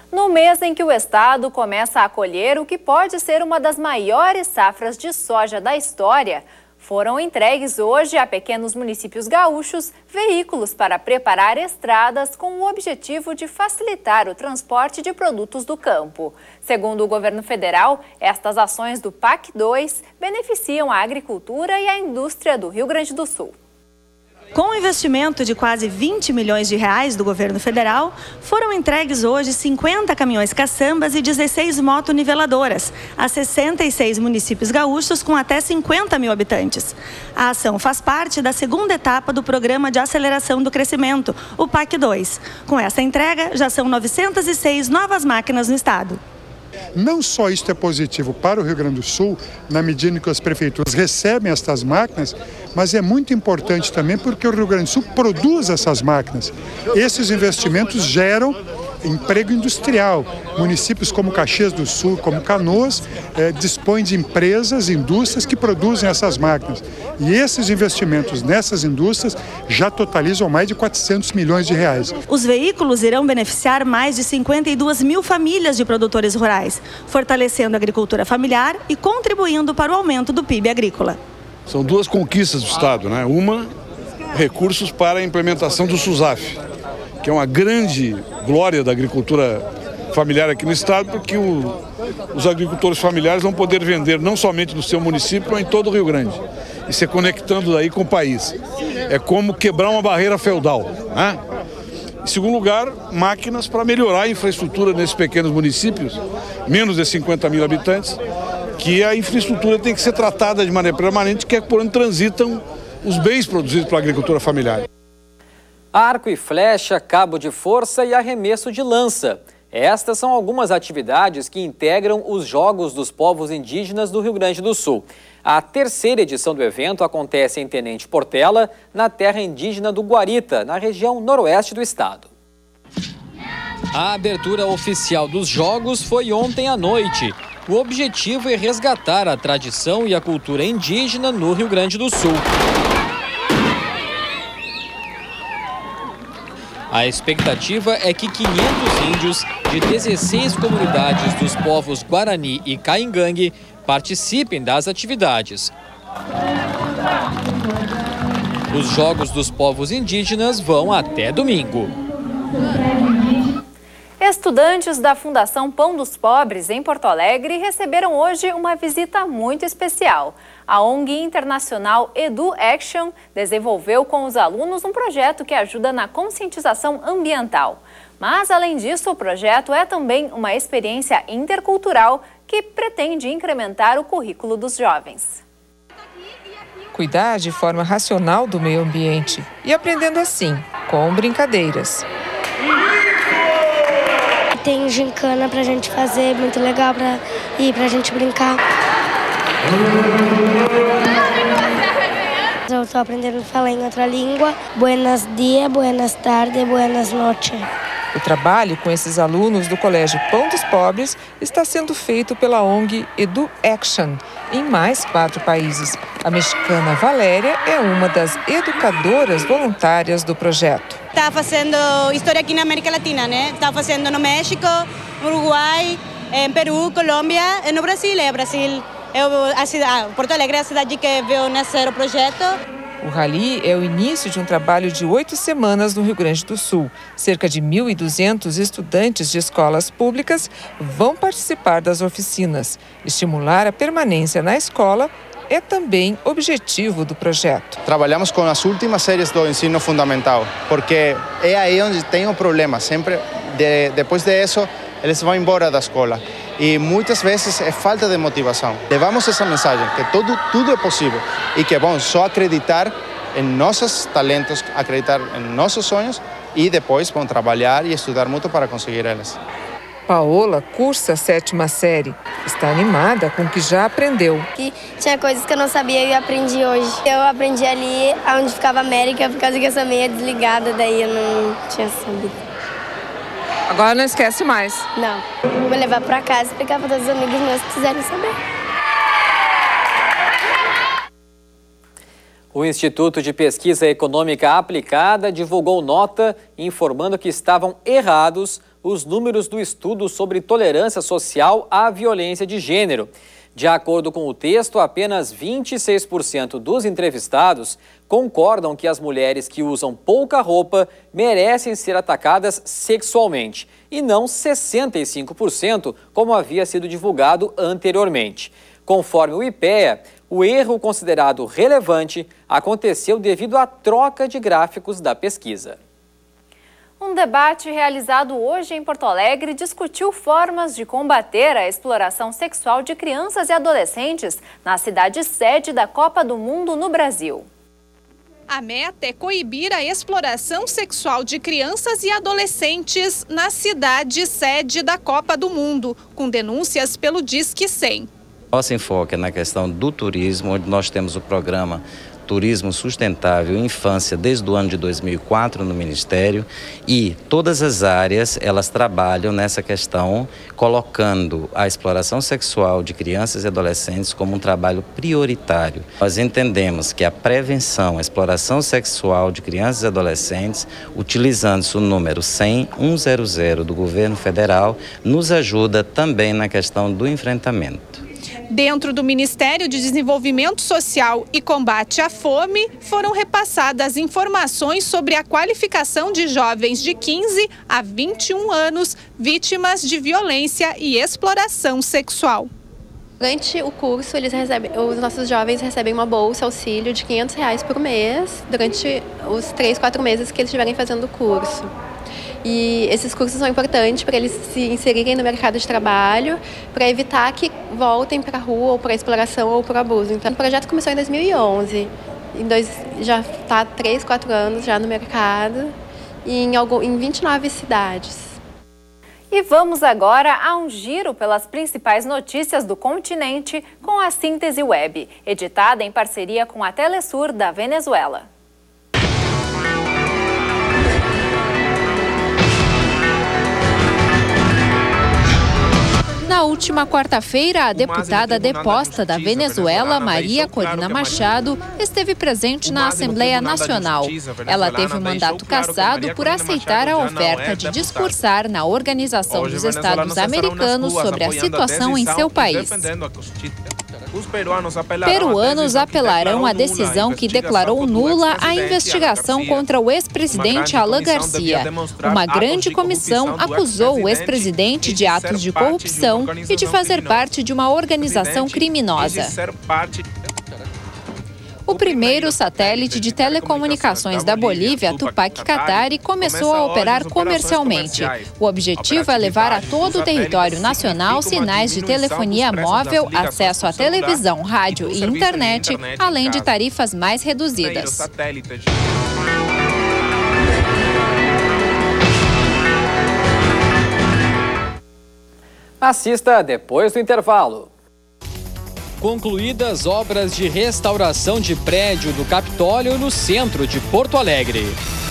No mês em que o estado começa a colher o que pode ser uma das maiores safras de soja da história, foram entregues hoje a pequenos municípios gaúchos veículos para preparar estradas com o objetivo de facilitar o transporte de produtos do campo. Segundo o governo federal, estas ações do PAC 2 beneficiam a agricultura e a indústria do Rio Grande do Sul. Com um investimento de quase 20 milhões de reais do governo federal, foram entregues hoje 50 caminhões caçambas e 16 motoniveladoras a 66 municípios gaúchos com até 50 mil habitantes. A ação faz parte da segunda etapa do Programa de Aceleração do Crescimento, o PAC 2. Com essa entrega, já são 906 novas máquinas no estado. Não só isso é positivo para o Rio Grande do Sul, na medida em que as prefeituras recebem estas máquinas, mas é muito importante também porque o Rio Grande do Sul produz essas máquinas. Esses investimentos geram emprego industrial. Municípios como Caxias do Sul, como Canoas, dispõem de empresas, indústrias que produzem essas máquinas. E esses investimentos nessas indústrias já totalizam mais de 400 milhões de reais. Os veículos irão beneficiar mais de 52 mil famílias de produtores rurais, fortalecendo a agricultura familiar e contribuindo para o aumento do PIB agrícola. São duas conquistas do estado, né? Uma, recursos para a implementação do SUSAF, que é uma grande glória da agricultura familiar aqui no estado, porque os agricultores familiares vão poder vender não somente no seu município, mas em todo o Rio Grande, e se conectando daí com o país. É como quebrar uma barreira feudal, né? Em segundo lugar, máquinas para melhorar a infraestrutura nesses pequenos municípios, menos de 50 mil habitantes, que a infraestrutura tem que ser tratada de maneira permanente, que é por onde transitam os bens produzidos pela agricultura familiar. Arco e flecha, cabo de força e arremesso de lança. Estas são algumas atividades que integram os Jogos dos Povos Indígenas do Rio Grande do Sul. A terceira edição do evento acontece em Tenente Portela, na terra indígena do Guarita, na região noroeste do estado. A abertura oficial dos Jogos foi ontem à noite. O objetivo é resgatar a tradição e a cultura indígena no Rio Grande do Sul. A expectativa é que 500 índios de 16 comunidades dos povos Guarani e Caingangue participem das atividades. Os Jogos dos Povos Indígenas vão até domingo. Estudantes da Fundação Pão dos Pobres, em Porto Alegre, receberam hoje uma visita muito especial. A ONG internacional Edu Action desenvolveu com os alunos um projeto que ajuda na conscientização ambiental. Mas, além disso, o projeto é também uma experiência intercultural que pretende incrementar o currículo dos jovens. Cuidar de forma racional do meio ambiente e aprendendo assim, com brincadeiras. Tem gincana pra gente fazer, muito legal pra gente brincar. Eu tô aprendendo a falar em outra língua. Buenos dias, buenas tardes, buenas noches. O trabalho com esses alunos do Colégio Pão dos Pobres está sendo feito pela ONG Edu Action em mais 4 países. A mexicana Valéria é uma das educadoras voluntárias do projeto. Está fazendo história aqui na América Latina, né? Está fazendo no México, Uruguai, em Peru, Colômbia e no Brasil. Porto Alegre é a cidade que viu nascer o projeto. O Rally é o início de um trabalho de 8 semanas no Rio Grande do Sul. Cerca de 1.200 estudantes de escolas públicas vão participar das oficinas. Estimular a permanência na escola é também objetivo do projeto. Trabalhamos com as últimas séries do ensino fundamental, porque é aí onde tem o problema. Sempre, depois disso, eles vão embora da escola. E muitas vezes é falta de motivação. Levamos essa mensagem, que tudo é possível e que é bom só acreditar em nossos talentos, acreditar em nossos sonhos e depois vão trabalhar e estudar muito para conseguir elas. Paola cursa a 7ª série. Está animada com o que já aprendeu. Tinha coisas que eu não sabia e eu aprendi hoje. Eu aprendi ali onde ficava a América, por causa que eu sou meio desligada, daí eu não tinha sabido. Agora não esquece mais. Não. Vou levar para casa e explicar para todos os amigos meus que quiserem saber. O Instituto de Pesquisa Econômica Aplicada divulgou nota informando que estavam errados os números do estudo sobre tolerância social à violência de gênero. De acordo com o texto, apenas 26% dos entrevistados concordam que as mulheres que usam pouca roupa merecem ser atacadas sexualmente, e não 65%, como havia sido divulgado anteriormente. Conforme o IPEA, o erro considerado relevante aconteceu devido à troca de gráficos da pesquisa. Um debate realizado hoje em Porto Alegre discutiu formas de combater a exploração sexual de crianças e adolescentes na cidade sede da Copa do Mundo no Brasil. A meta é coibir a exploração sexual de crianças e adolescentes na cidade sede da Copa do Mundo, com denúncias pelo Disque 100. Nosso enfoque é na questão do turismo, onde nós temos o programa Turismo Sustentável Infância desde o ano de 2004 no Ministério, e todas as áreas elas trabalham nessa questão, colocando a exploração sexual de crianças e adolescentes como um trabalho prioritário. Nós entendemos que a prevenção, a exploração sexual de crianças e adolescentes, utilizando-se o número 100-100 do governo federal, nos ajuda também na questão do enfrentamento. Dentro do Ministério de Desenvolvimento Social e Combate à Fome, foram repassadas informações sobre a qualificação de jovens de 15 a 21 anos vítimas de violência e exploração sexual. Durante o curso, os nossos jovens recebem uma bolsa auxílio de R$500 por mês durante os 3-4 meses que eles estiverem fazendo o curso. E esses cursos são importantes para eles se inserirem no mercado de trabalho, para evitar que voltem para a rua ou para a exploração ou para o abuso. Então, o projeto começou em 2011, já está há 3-4 anos já no mercado, e em 29 cidades. E vamos agora a um giro pelas principais notícias do continente com a Síntese Web, editada em parceria com a Telesur da Venezuela. Na última quarta-feira, a deputada deposta da Venezuela, Maria Corina Machado, esteve presente na Assembleia Nacional. Ela teve o mandato cassado por aceitar a oferta de discursar na Organização dos Estados Americanos sobre a situação em seu país. Peruanos apelarão à decisão que declarou nula a investigação contra o ex-presidente Alan Garcia. Uma grande comissão acusou o ex-presidente de atos de corrupção e de fazer parte de uma organização criminosa. O primeiro satélite de telecomunicações da Bolívia, Tupac Katari, começou a operar comercialmente. O objetivo é levar a todo o território nacional sinais de telefonia móvel, acesso à televisão, rádio e internet, além de tarifas mais reduzidas. Assista depois do intervalo. Concluídas obras de restauração de prédio do Capitólio no centro de Porto Alegre.